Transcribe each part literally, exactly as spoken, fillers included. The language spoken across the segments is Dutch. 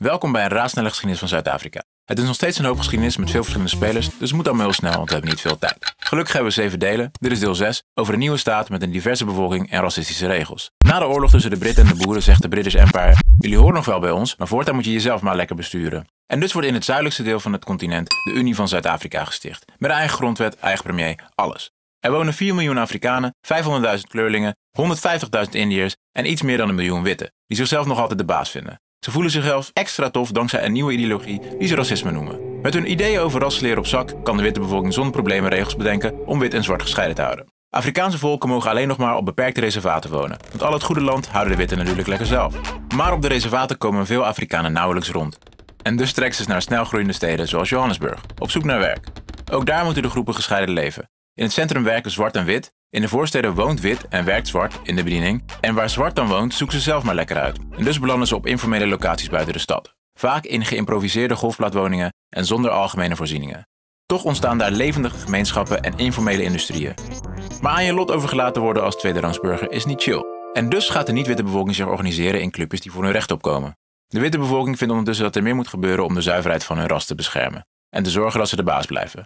Welkom bij een raadsnelle geschiedenis van Zuid-Afrika. Het is nog steeds een hoop geschiedenis met veel verschillende spelers, dus het moet allemaal heel snel, want we hebben niet veel tijd. Gelukkig hebben we zeven delen, dit is deel zes, over een nieuwe staat met een diverse bevolking en racistische regels. Na de oorlog tussen de Britten en de boeren zegt de British Empire: jullie horen nog wel bij ons, maar voortaan moet je jezelf maar lekker besturen. En dus wordt in het zuidelijkste deel van het continent de Unie van Zuid-Afrika gesticht. Met een eigen grondwet, eigen premier, alles. Er wonen vier miljoen Afrikanen, vijfhonderdduizend kleurlingen, honderdvijftigduizend Indiërs en iets meer dan een miljoen witten, die zichzelf nog altijd de baas vinden. Ze voelen zichzelf extra tof dankzij een nieuwe ideologie die ze racisme noemen. Met hun ideeën over rassenleer op zak kan de witte bevolking zonder problemen regels bedenken om wit en zwart gescheiden te houden. Afrikaanse volken mogen alleen nog maar op beperkte reservaten wonen, want al het goede land houden de witte natuurlijk lekker zelf. Maar op de reservaten komen veel Afrikanen nauwelijks rond. En dus trekken ze naar snelgroeiende steden zoals Johannesburg, op zoek naar werk. Ook daar moeten de groepen gescheiden leven. In het centrum werken zwart en wit, in de voorsteden woont wit en werkt zwart in de bediening, en waar zwart dan woont zoeken ze zelf maar lekker uit. En dus belanden ze op informele locaties buiten de stad. Vaak in geïmproviseerde golfplaatwoningen en zonder algemene voorzieningen. Toch ontstaan daar levendige gemeenschappen en informele industrieën. Maar aan je lot overgelaten worden als tweederangsburger is niet chill. En dus gaat de niet-witte bevolking zich organiseren in clubjes die voor hun recht opkomen. De witte bevolking vindt ondertussen dat er meer moet gebeuren om de zuiverheid van hun ras te beschermen. En te zorgen dat ze de baas blijven.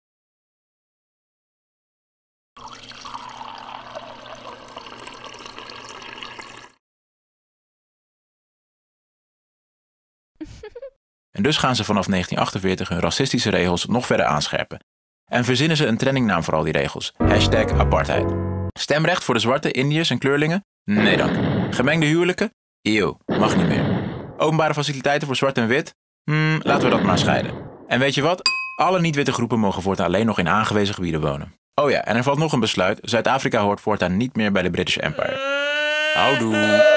En dus gaan ze vanaf negentien achtenveertig hun racistische regels nog verder aanscherpen. En verzinnen ze een trendingnaam voor al die regels. Hashtag apartheid. Stemrecht voor de zwarte, Indiërs en kleurlingen? Nee dank. Gemengde huwelijken? Eeuw, mag niet meer. Openbare faciliteiten voor zwart en wit? Hmm, laten we dat maar scheiden. En weet je wat? Alle niet-witte groepen mogen voortaan alleen nog in aangewezen gebieden wonen. Oh ja, en er valt nog een besluit. Zuid-Afrika hoort voortaan niet meer bij de British Empire. Houdoe.